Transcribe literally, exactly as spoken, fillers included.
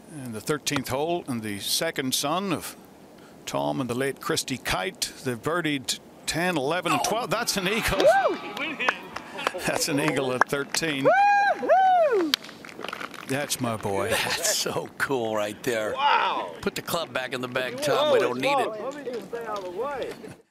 And the thirteenth hole, and the second son of Tom and the late Christy Kite. They've birdied ten, eleven, and twelve. That's an eagle. That's an eagle at thirteen. That's my boy. That's so cool right there. Wow. Put the club back in the bag, Tom. We don't need it. Let me just stay out of the way.